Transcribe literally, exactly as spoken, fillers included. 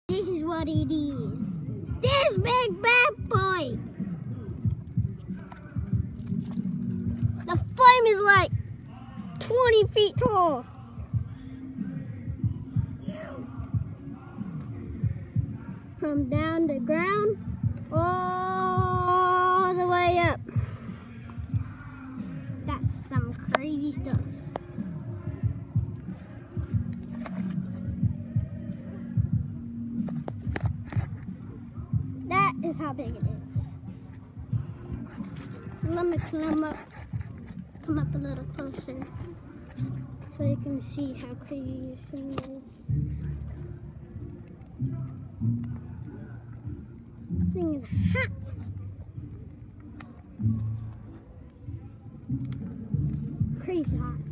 This is what it is. This big bad boy. The flame is like twenty feet tall. From down the ground all the way up. That's some crazy stuff. That is how big it is. Let me climb up, come up a little closer so you can see how crazy this thing is. This thing is hot. Crazy hot.